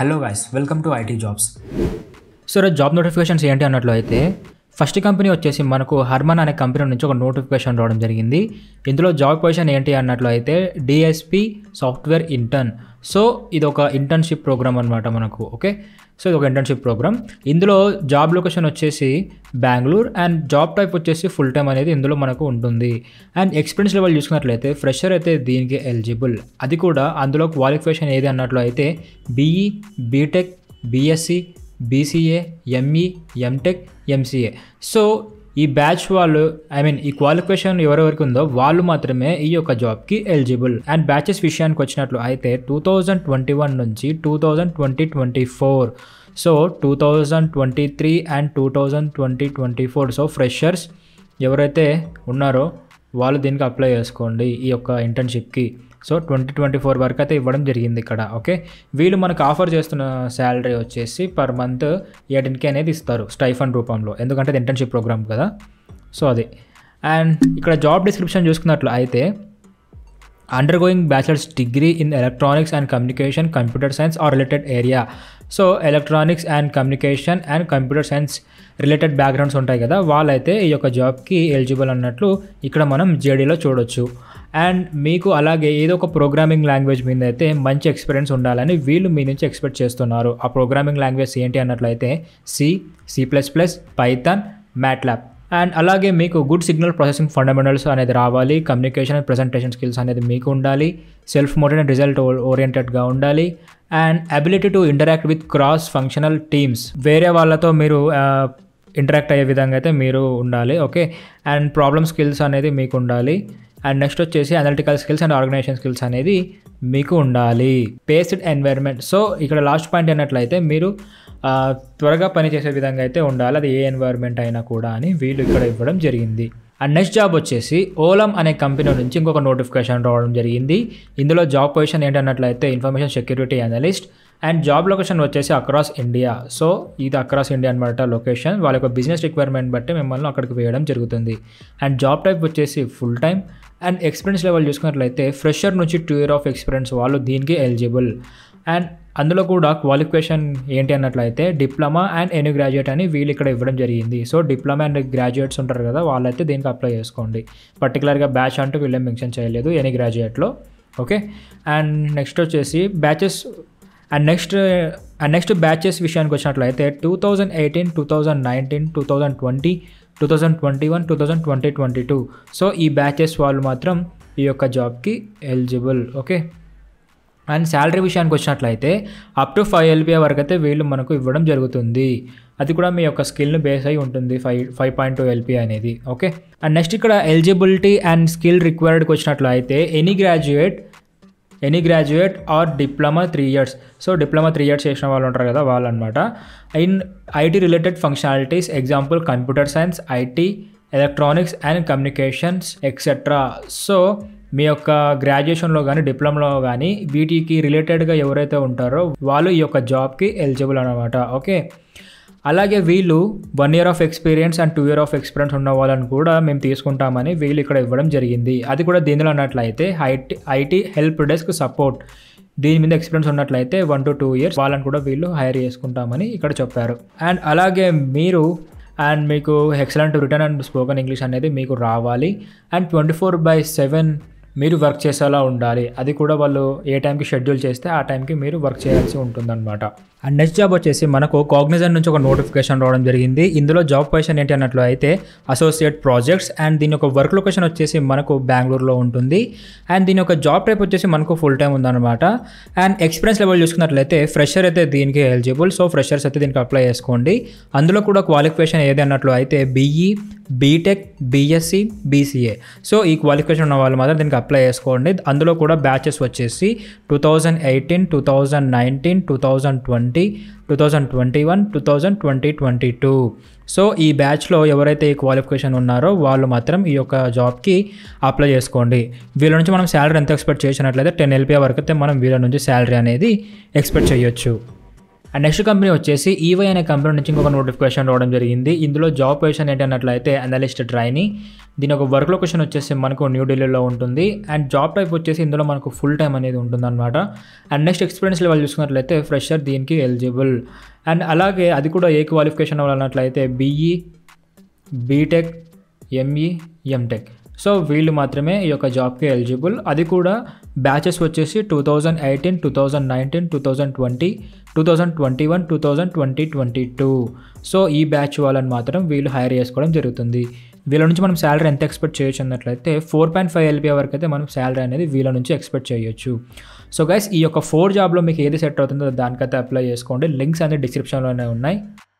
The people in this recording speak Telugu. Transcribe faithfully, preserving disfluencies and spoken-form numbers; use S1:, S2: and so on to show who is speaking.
S1: Hello guys, welcome to IT jobs.
S2: So job notifications ఏంటి అన్నట్లు అయితే ఫస్ట్ కంపెనీ వచ్చేసి మనకు హర్మన్ అనే కంపెనీ నుంచి ఒక నోటిఫికేషన్ రావడం జరిగింది. ఇందులో జాబ్ పొజిషన్ ఏంటి అన్నట్లు అయితే డిఎస్పి సాఫ్ట్వేర్ ఇంటర్న్. సో ఇది ఒక ఇంటర్న్షిప్ ప్రోగ్రామ్ అనమాట మనకు. ఓకే, సో ఇది ఒక ఇంటర్న్షిప్ ప్రోగ్రామ్. ఇందులో జాబ్ లొకేషన్ వచ్చేసి బెంగళూరు అండ్ జాబ్ టైప్ వచ్చేసి ఫుల్ టైం అనేది ఇందులో మనకు ఉంటుంది. అండ్ ఎక్స్పీరియన్స్ లెవెల్ చూసుకున్నట్లయితే ఫ్రెషర్ అయితే దీనికి ఎలిజిబుల్. అది కూడా అందులో క్వాలిఫికేషన్ ఏది అన్నట్లు అయితే BE, BTech, BSc, BCA, ME, MTech, MCA. So ఈ బ్యాచ్ వాళ్ళు ఐ మీన్ ఈ క్వాలిఫికేషన్ ఎవరెవరికి ఉందో వాళ్ళు మాత్రమే ఈ యొక్క జాబ్కి ఎలిజిబుల్. అండ్ బ్యాచెస్ విషయానికి వచ్చినట్లు అయితే టూ థౌజండ్ ట్వంటీ వన్ నుంచి two thousand twenty twenty four so two thousand twenty three and two thousand twenty twenty four so freshers ఎవరైతే ఉన్నారో వాళ్ళు దీనికి అప్లై చేసుకోండి ఈ యొక్క ఇంటర్న్షిప్కి. సో ట్వంటీ ట్వంటీ ఫోర్ వరకు అయితే ఇవ్వడం జరిగింది ఇక్కడ. ఓకే, వీళ్ళు మనకు ఆఫర్ చేస్తున్న శాలరీ వచ్చేసి పర్ మంత్ ఎయిటీన్ కే అనేది ఇస్తారు స్టైఫండ్ రూపంలో, ఎందుకంటే ఇది ఇంటర్న్షిప్ ప్రోగ్రామ్ కదా. సో అది. అండ్ ఇక్కడ జాబ్ డిస్క్రిప్షన్ చూసుకున్నట్లు అయితే undergoing bachelor's degree in electronics and communication, computer science or related area. So electronics and communication and computer science related backgrounds ఉంటాయి కదా, వాళ్ళైతే ఈ యొక్క జాబ్కి ఎలిజిబుల్ అన్నట్లు ఇక్కడ మనం జేడీలో చూడొచ్చు. అండ్ మీకు అలాగే ఏదో ఒక ప్రోగ్రామింగ్ లాంగ్వేజ్ మీద అయితే మంచి ఎక్స్పీరియన్స్ ఉండాలని వీళ్ళు మీ నుంచి ఎక్స్పెక్ట్ చేస్తున్నారు. ఆ ప్రోగ్రామింగ్ లాంగ్వేజ్ ఏంటి అన్నట్లయితే C, C plus plus, Python, MATLAB. And అలాగే మీకు గుడ్ సిగ్నల్ ప్రాసెసింగ్ ఫండమెంటల్స్ అనేది రావాలి. కమ్యూనికేషన్ అండ్ ప్రెజెంటేషన్ స్కిల్స్ అనేది మీకు ఉండాలి. సెల్ఫ్ మోటివేటెడ్ అండ్ రిజల్ట్ ఓరియంటెడ్గా ఉండాలి. And ability to interact with cross functional teams, వేరే వాళ్ళతో మీరు ఇంటరాక్ట్ అయ్యే విధంగా అయితే మీరు ఉండాలి. ఓకే, అండ్ ప్రాబ్లమ్ స్కిల్స్ అనేది మీకు ఉండాలి. అండ్ నెక్స్ట్ వచ్చేసి analytical skills and organization skills అనేది మీకు ఉండాలి. Paced environment. సో ఇక్కడ లాస్ట్ పాయింట్ అన్నట్లయితే మీరు త్వరగా పనిచేసే విధంగా అయితే ఉండాలి, అది ఏ ఎన్వైర్న్మెంట్ అయినా కూడా అని వీళ్ళు ఇక్కడ ఇవ్వడం జరిగింది. అండ్ నెక్స్ట్ జాబ్ వచ్చేసి ఓలం అనే కంపెనీ నుంచి ఇంకొక నోటిఫికేషన్ రావడం జరిగింది. ఇందులో జాబ్ పొజిషన్ ఏంటన్నట్లయితే information security analyst. And job location వచ్చేసి అక్రాస్ ఇండియా. సో ఇది అక్రాస్ ఇండియా అనమాట లొకేషన్. వాళ్ళ యొక్క బిజినెస్ రిక్వైర్మెంట్ బట్టి మిమ్మల్ని అక్కడికి వేయడం జరుగుతుంది. అండ్ జాబ్ టైప్ వచ్చేసి full time. And experience level చూసుకున్నట్లయితే ఫ్రెషర్ నుంచి టూ ఇయర్ ఆఫ్ ఎక్స్పీరియన్స్ వాళ్ళు దీనికి ఎలిజిబుల్. అండ్ అందులో కూడా క్వాలిఫికేషన్ ఏంటి అన్నట్లయితే డిప్లొమా అండ్ ఎనీ గ్రాడ్యుయేట్ అని వీళ్ళు ఇక్కడ ఇవ్వడం జరిగింది. సో డిప్లొమా అండ్ గ్రాడ్యుయేట్స్ ఉంటారు కదా, వాళ్ళైతే దీనికి అప్లై చేసుకోండి. పర్టికులర్గా బ్యాచ్ అంటూ వీళ్ళేం మెన్షన్ చేయలేదు ఎనీ గ్రాడ్యుయేట్లో. ఓకే, అండ్ నెక్స్ట్ వచ్చేసి batches and next and next batches విషయానికి వచ్చినట్లయితే two thousand eighteen two thousand nineteen two thousand twenty two thousand twenty one two thousand twenty twenty two so ఈ బ్యాచెస్ వాళ్ళు మాత్రం ఈ యొక్క జాబ్కి ఎలిజిబుల్. ఓకే, అండ్ శాలరీ విషయానికి వచ్చినట్లయితే అప్ టు ఫైవ్ ఎల్పిఏ వరకు అయితే వీళ్ళు మనకు ఇవ్వడం జరుగుతుంది. అది కూడా మీ యొక్క స్కిల్ని బేస్ అయి ఉంటుంది five five point two LPA అనేది. ఓకే, అండ్ నెక్స్ట్ ఇక్కడ ఎలిజిబిలిటీ అండ్ స్కిల్ రిక్వైర్డ్కి వచ్చినట్లు అయితే any graduate any graduate or diploma three years so diploma three years చేసిన వాళ్ళు ఉంటారు కదా వాళ్ళు అనమాట. In IT related functionalities, example computer science, IT, electronics and communications etcetera. So మీ యొక్క గ్రాడ్యుయేషన్లో కానీ డిప్లొమాలో కానీ వీటికి రిలేటెడ్గా ఎవరైతే ఉంటారో వాళ్ళు ఈ యొక్క జాబ్కి ఎలిజిబుల్ అనమాట. ఓకే, అలాగే వీళ్ళు one year of experience and two year of experience ఉన్న వాళ్ళని కూడా మేము తీసుకుంటామని వీళ్ళు ఇక్కడ ఇవ్వడం జరిగింది. అది కూడా దీనిలో అన్నట్లయితే IT IT help desk support, దీని మీద ఎక్స్పీరియన్స్ ఉన్నట్లయితే వన్ టు టూ ఇయర్స్ వాళ్ళని కూడా వీళ్ళు హైర్ చేసుకుంటామని ఇక్కడ చెప్పారు. అండ్ అలాగే మీరు అండ్ మీకు excellent written and spoken English అనేది మీకు రావాలి. And twenty four by seven మీరు వర్క్ చేసేలా ఉండాలి. అది కూడా వాళ్ళు ఏ టైంకి షెడ్యూల్ చేస్తే ఆ టైంకి మీరు వర్క్ చేయాల్సి ఉంటుందన్నమాట. అండ్ నెక్స్ట్ జాబ్ వచ్చేసి మనకు కాగ్నిజెంట్ నుంచి ఒక నోటిఫికేషన్ రావడం జరిగింది. ఇందులో జాబ్ పొజిషన్ ఏంటి అన్నట్లు అయితే అసోసియేట్ ప్రాజెక్ట్స్. అండ్ దీని యొక్క వర్క్ లొకేషన్ వచ్చేసి మనకు బెంగళూరులో ఉంటుంది. అండ్ దీని యొక్క జాబ్ టైప్ వచ్చేసి మనకు ఫుల్ టైం ఉందన్నమాట. అండ్ ఎక్స్పీరియన్స్ లెవెల్ చూసుకున్నట్లయితే ఫ్రెషర్ అయితే దీనికి ఎలిజిబుల్. సో ఫ్రెషర్స్ అయితే దీనికి అప్లై చేసుకోండి. అందులో కూడా క్వాలిఫికేషన్ ఏది అన్నట్లు అయితే BE, BTech, BSc, BCA. So ఈ క్వాలిఫికేషన్ ఉన్న వాళ్ళు మాత్రం దీనికి అప్లై చేసుకోండి. అందులో కూడా బ్యాచెస్ వచ్చేసి two thousand eighteen two thousand nineteen two thousand twenty two thousand twenty one two thousand twenty twenty two so ఈ బ్యాచ్లో ఎవరైతే ఈ క్వాలిఫికేషన్ ఉన్నారో వాళ్ళు మాత్రం ఈ యొక్క జాబ్కి అప్లై చేసుకోండి. వీళ్ళ నుంచి మనం శాలరీ ఎంత ఎక్స్పెక్ట్ చేసినట్లయితే టెన్ ఎల్పిఏ వరకు అయితే మనం వీళ్ళ నుంచి శాలరీ అనేది ఎక్స్పెక్ట్ చేయొచ్చు. అండ్ నెక్స్ట్ కంపెనీ వచ్చేసి ఈవై అనే కంపెనీ నుంచి ఇంకొక నోటిఫికేషన్ రావడం జరిగింది. ఇందులో జాబ్ పొజిషన్ ఏంటి అన్నట్లయితే అనలిస్ట్ ట్రైనీ. దీని ఒక వర్క్ లొకేషన్ వచ్చేసి మనకు న్యూఢిల్లీలో ఉంటుంది. అండ్ జాబ్ టైప్ వచ్చేసి ఇందులో మనకు ఫుల్ టైం అనేది ఉంటుందన్నమాట. అండ్ నెక్స్ట్ ఎక్స్పీరియన్స్ లెవెల్ చూసుకున్నట్లయితే ఫ్రెషర్ దీనికి ఎలిజిబుల్. అండ్ అలాగే అది కూడా ఏ క్వాలిఫికేషన్ అన్నట్లయితే BE, BTech, ME, MTech. So వీళ్ళు మాత్రమే ఈ యొక్క జాబ్కి ఎలిజిబుల్. అది కూడా బ్యాచెస్ వచ్చేసి two thousand eighteen two thousand nineteen two thousand twenty two thousand twenty one two thousand twenty twenty two so ఈ బ్యాచ్ వాళ్ళని మాత్రం వీళ్ళు హైర్ చేసుకోవడం జరుగుతుంది. వీళ్ళ నుంచి మనం శాలరీ ఎంత ఎక్స్పెక్ట్ చేయొచ్చు అన్నట్లయితే ఫోర్ పాయింట్ ఫైవ్ ఎల్పిఏ వరకు అయితే మనం శాలరీ అనేది వీళ్ళ నుంచి ఎక్స్పెక్ట్ చేయొచ్చు. సో గైస్ ఈ యొక్క ఫోర్ జాబ్లో మీకు ఏది సెట్ అవుతుందో దానికైతే అప్లై చేసుకోండి. లింక్స్ అనేది డిస్క్రిప్షన్లోనే ఉన్నాయి.